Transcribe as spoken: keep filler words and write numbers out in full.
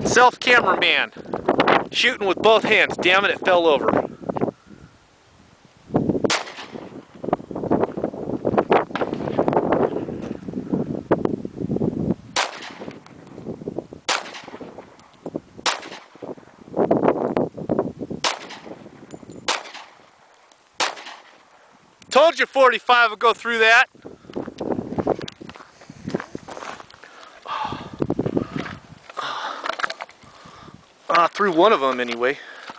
Self-cameraman. Shooting with both hands. Damn it, it fell over. Told you forty-five would go through that. Uh, through one of them anyway.